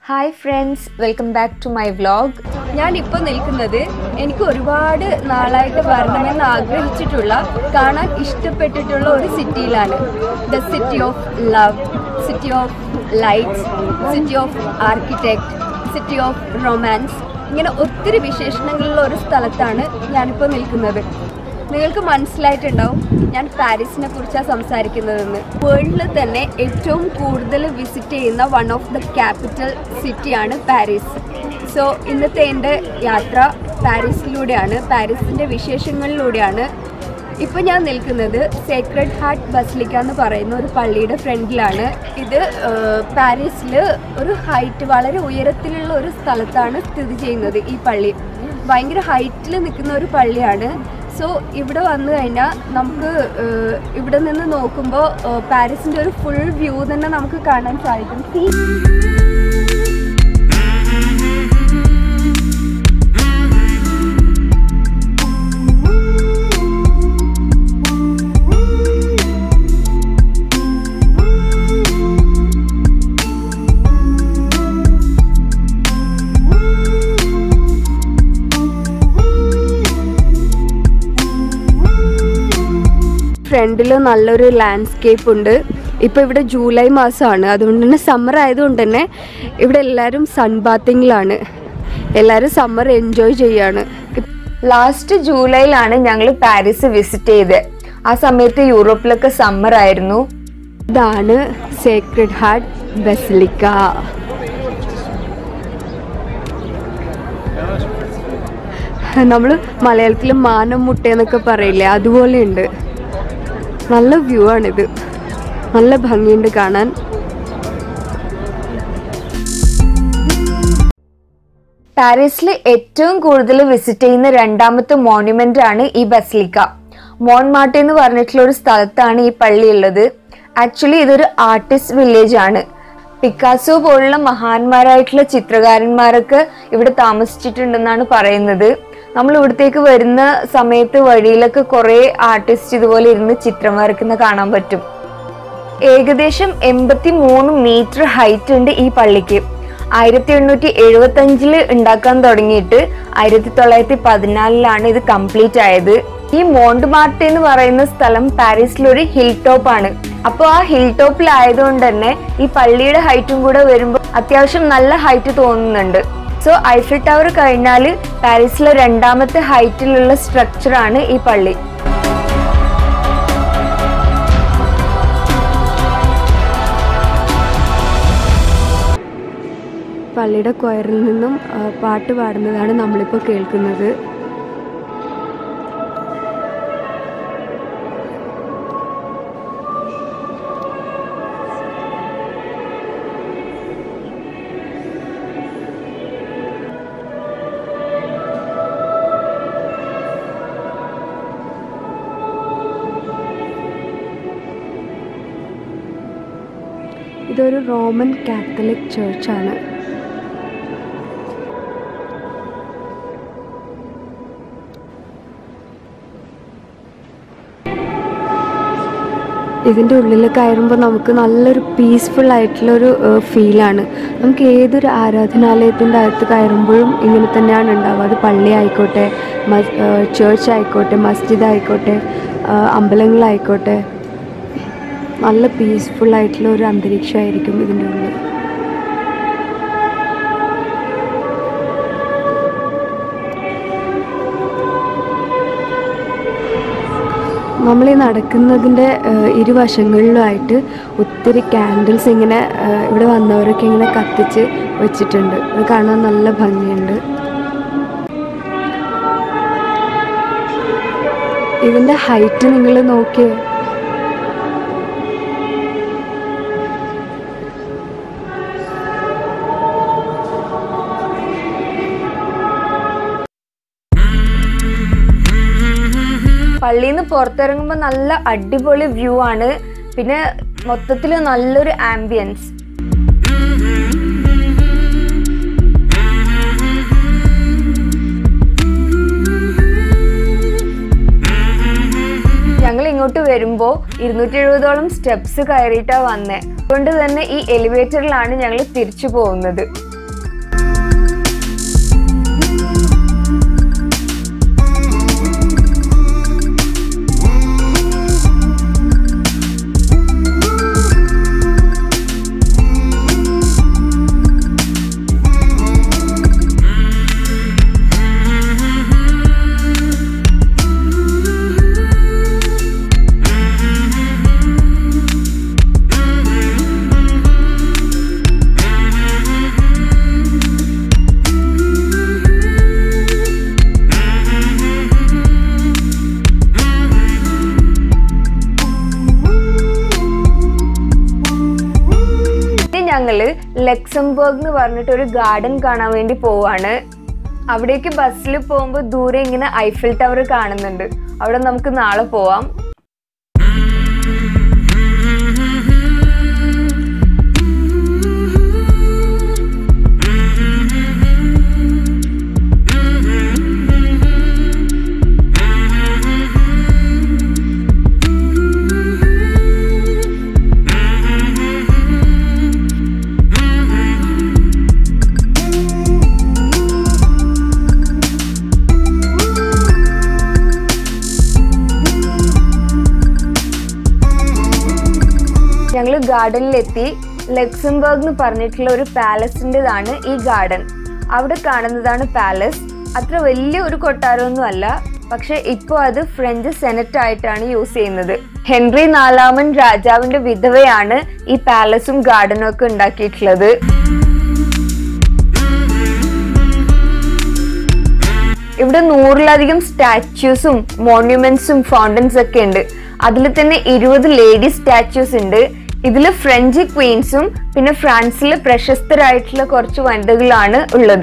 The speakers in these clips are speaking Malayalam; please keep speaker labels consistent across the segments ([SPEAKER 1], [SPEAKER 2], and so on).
[SPEAKER 1] Hi friends, welcome back to my vlog.
[SPEAKER 2] ഞാൻ ഇപ്പോൾ നിൽക്കുന്നത് എനിക്ക് ഒരുപാട് നാളായിട്ട് വരണമെന്ന് ആഗ്രഹിച്ചിട്ടുള്ള കാണാൻ ഇഷ്ടപ്പെട്ടിട്ടുള്ള ഒരു സിറ്റിയിലാണ്. The city of love, city of lights, city of architect, city of romance, ഇങ്ങനെ ഒത്തിരി വിശേഷണങ്ങളുള്ള ഒരു സ്ഥലത്താണ് ഞാനിപ്പോൾ നിൽക്കുന്നത്. നിങ്ങൾക്ക് മനസ്സിലായിട്ടുണ്ടാവും ഞാൻ പാരീസിനെ കുറിച്ചാണ് സംസാരിക്കുന്നതെന്ന്. വേൾഡിൽ തന്നെ ഏറ്റവും കൂടുതൽ വിസിറ്റ് ചെയ്യുന്ന വൺ ഓഫ് ദ ക്യാപിറ്റൽ സിറ്റിയാണ് പാരീസ്. സോ ഇന്നത്തെ എൻ്റെ യാത്ര പാരീസിലൂടെയാണ്, പാരീസിൻ്റെ വിശേഷങ്ങളിലൂടെയാണ്. ഇപ്പോൾ ഞാൻ നിൽക്കുന്നത് സേക്രഡ് ഹാർട്ട് ബസിലിക്ക എന്ന് പറയുന്ന ഒരു പള്ളിയുടെ ഫ്രണ്ടിലാണ്. ഇത് പാരീസിൽ ഒരു ഹൈറ്റ്, വളരെ ഉയരത്തിലുള്ള ഒരു സ്ഥലത്താണ് സ്ഥിതി ചെയ്യുന്നത്. ഈ പള്ളി ഭയങ്കര ഹൈറ്റിൽ നിൽക്കുന്ന ഒരു പള്ളിയാണ്. സോ ഇവിടെ വന്നു കഴിഞ്ഞാൽ നമുക്ക് ഇവിടെ നിന്ന് നോക്കുമ്പോൾ പാരീസിൻ്റെ ഒരു ഫുൾ വ്യൂ തന്നെ നമുക്ക് കാണാൻ സാധിക്കും. ഫ്രണ്ടിൽ നല്ലൊരു ലാൻഡ്സ്കേപ്പ് ഉണ്ട്. ഇപ്പോൾ ഇവിടെ ജൂലൈ മാസമാണ്, അതുകൊണ്ട് തന്നെ സമ്മർ ആയതുകൊണ്ട് തന്നെ ഇവിടെ എല്ലാവരും സൺ ബാത്തിങ്ങിലാണ്. എല്ലാവരും സമ്മർ എൻജോയ് ചെയ്യാണ്.
[SPEAKER 1] ലാസ്റ്റ് ജൂലൈയിലാണ് ഞങ്ങൾ പാരീസ് വിസിറ്റ് ചെയ്തത്. ആ സമയത്ത് യൂറോപ്പിലൊക്കെ സമ്മർ ആയിരുന്നു.
[SPEAKER 2] ഇതാണ് സേക്രഡ് ഹാർട്ട് ബസിലിക്ക. നമ്മൾ മലയാളത്തിൽ മാനം മുട്ടയെന്നൊക്കെ പറയില്ലേ, അതുപോലെ ഉണ്ട്. നല്ല വ്യൂ ആണിത്, നല്ല ഭംഗിയുണ്ട് കാണാൻ.
[SPEAKER 1] പാരീസിൽ ഏറ്റവും കൂടുതൽ വിസിറ്റ് ചെയ്യുന്ന രണ്ടാമത്തെ മോണ്യുമെന്റ് ആണ് ഈ ബസിലിക്ക. മോൺമാർട്ട് എന്ന് പറഞ്ഞിട്ടുള്ള ഒരു സ്ഥലത്താണ് ഈ പള്ളി ഉള്ളത്. ആക്ച്വലി ഇതൊരു ആർട്ടിസ്റ്റ് വില്ലേജ് ആണ്. പിക്കാസോ പോലുള്ള മഹാന്മാരായിട്ടുള്ള ചിത്രകാരന്മാരൊക്കെ ഇവിടെ താമസിച്ചിട്ടുണ്ടെന്നാണ് പറയുന്നത്. നമ്മൾ ഇവിടത്തേക്ക് വരുന്ന സമയത്ത് വഴിയിലൊക്കെ കുറേ ആർട്ടിസ്റ്റ് ഇതുപോലെ ഇരുന്ന് ചിത്രം വരയ്ക്കുന്ന കാണാൻ പറ്റും. ഏകദേശം 83 മീറ്റർ ഹൈറ്റ് ഉണ്ട് ഈ പള്ളിക്ക്. 1875 ഉണ്ടാക്കാൻ തുടങ്ങിയിട്ട് 1914 ഇത് കംപ്ലീറ്റ് ആയത്. ഈ മോണ്ട്മാർട്ട് എന്ന് പറയുന്ന സ്ഥലം പാരീസിലൊരു ഹിൽ ടോപ്പ് ആണ്. അപ്പോൾ ആ ഹിൽ ടോപ്പിലായതുകൊണ്ട് തന്നെ ഈ പള്ളിയുടെ ഹൈറ്റും കൂടെ വരുമ്പോൾ അത്യാവശ്യം നല്ല ഹൈറ്റ് തോന്നുന്നുണ്ട്. സോ ഐഫിൽ ടവർ കഴിഞ്ഞാൽ പാരീസിലെ രണ്ടാമത്തെ ഹൈറ്റിലുള്ള സ്ട്രക്ചറാണ് ഈ പള്ളി.
[SPEAKER 2] പള്ളിയുടെ കൊയറിൽ നിന്നും പാട്ട് പാടുന്നതാണ് നമ്മളിപ്പോൾ കേൾക്കുന്നത്. ഇതൊരു റോമൻ കാത്തലിക് ചർച്ചാണ്. ഇതിൻ്റെ ഉള്ളിൽ കയറുമ്പോൾ നമുക്ക് നല്ലൊരു പീസ്ഫുൾ ആയിട്ടുള്ളൊരു ഫീലാണ്. നമുക്ക് ഏതൊരു ആരാധനാലയത്തിൻ്റെ അകത്ത് കയറുമ്പോഴും ഇങ്ങനെ തന്നെയാണ് ഉണ്ടാവുക. അത് പള്ളി ആയിക്കോട്ടെ, ചേർച്ച് ആയിക്കോട്ടെ, മസ്ജിദ് ആയിക്കോട്ടെ, അമ്പലങ്ങളായിക്കോട്ടെ, നല്ല പീസ്ഫുൾ ആയിട്ടുള്ള ഒരു അന്തരീക്ഷമായിരിക്കും ഇതിൻ്റെ ഉള്ളിൽ. നമ്മളീ നടക്കുന്നതിൻ്റെ ഇരുവശങ്ങളിലുമായിട്ട് ഒത്തിരി ക്യാൻഡിൽസ് ഇങ്ങനെ ഇവിടെ വന്നവരൊക്കെ ഇങ്ങനെ കത്തിച്ച് വെച്ചിട്ടുണ്ട്. അത് കാണാൻ നല്ല ഭംഗിയുണ്ട്. ഇതിൻ്റെ ഹൈറ്റ് നിങ്ങൾ നോക്കിയേ.
[SPEAKER 1] പള്ളിയിൽ നിന്ന് പുറത്തിറങ്ങുമ്പോൾ നല്ല അടിപൊളി വ്യൂ ആണ്. പിന്നെ മൊത്തത്തിൽ നല്ലൊരു ആംബിയൻസ്. ഞങ്ങൾ ഇങ്ങോട്ട് വരുമ്പോൾ 270ഓളം സ്റ്റെപ്സ് കയറിയിട്ടാണ് വന്നത്. അതുകൊണ്ട് തന്നെ ഈ എലിവേറ്ററിലാണ് ഞങ്ങൾ തിരിച്ചു പോകുന്നത്. ഞങ്ങള് ലക്സംബർഗ് എന്ന് പറഞ്ഞിട്ട് ഒരു ഗാർഡൻ കാണാൻ വേണ്ടി പോവാണ്. അവിടേക്ക് ബസ്സിൽ പോകുമ്പോൾ ദൂരെ ഇങ്ങനെ ഐഫിൽ ടവർ കാണുന്നുണ്ട്. അവിടെ നമുക്ക് നാളെ പോവാം. ഞങ്ങൾ ഗാർഡനിലെത്തി. ലക്സംബർഗ് എന്ന് പറഞ്ഞിട്ടുള്ള ഒരു പാലസിൻ്റെതാണ് ഈ ഗാർഡൻ. അവിടെ കാണുന്നതാണ് പാലസ്. അത്ര വലിയ ഒരു കൊട്ടാരമൊന്നും അല്ല, പക്ഷെ ഇപ്പോൾ അത് ഫ്രഞ്ച് സെനറ്റ് ആയിട്ടാണ് യൂസ് ചെയ്യുന്നത്. ഹെൻറി 4 രാജാവിന്റെ വിധവയാണ് ഈ പാലസും ഗാർഡനും ഒക്കെ ഉണ്ടാക്കിയിട്ടുള്ളത്. ഇവിടെ 100-ലധികം സ്റ്റാച്യൂസും മോണ്യുമെന്റ്സും ഫൗണ്ടൻസ് ഒക്കെ ഉണ്ട്. അതിൽ തന്നെ 20 ലേഡി സ്റ്റാച്യൂസ് ഉണ്ട്. ഇതിൽ ഫ്രഞ്ച് ക്വീൻസും പിന്നെ ഫ്രാൻസിലെ പ്രശസ്തരായിട്ടുള്ള കുറച്ച് വനിതകളാണ് ഉള്ളത്.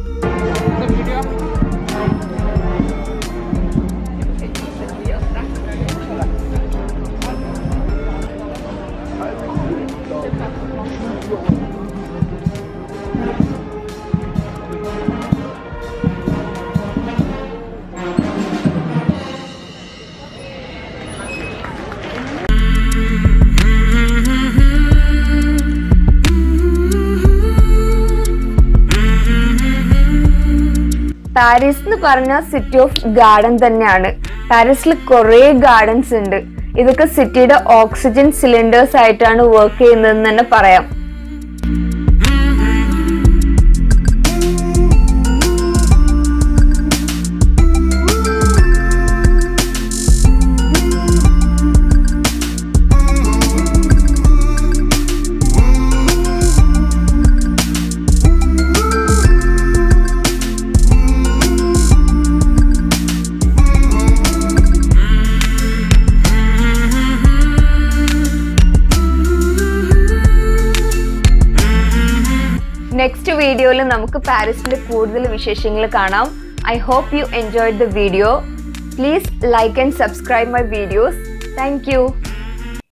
[SPEAKER 1] പാരീസ് എന്ന് പറഞ്ഞ സിറ്റി ഓഫ് ഗാർഡൻ തന്നെയാണ്. പാരീസിൽ കുറേ ഗാർഡൻസ് ഉണ്ട്. ഇതൊക്കെ സിറ്റിയുടെ ഓക്സിജൻ സിലിണ്ടേഴ്സ് ആയിട്ടാണ് വർക്ക് ചെയ്യുന്നതെന്ന് തന്നെ പറയാം. നെക്സ്റ്റ് വീഡിയോയിൽ നമുക്ക് പാരീസിന്റെ കൂടുതൽ വിശേഷങ്ങൾ കാണാം. I hope you enjoyed the video. Please like and subscribe my videos. Thank you.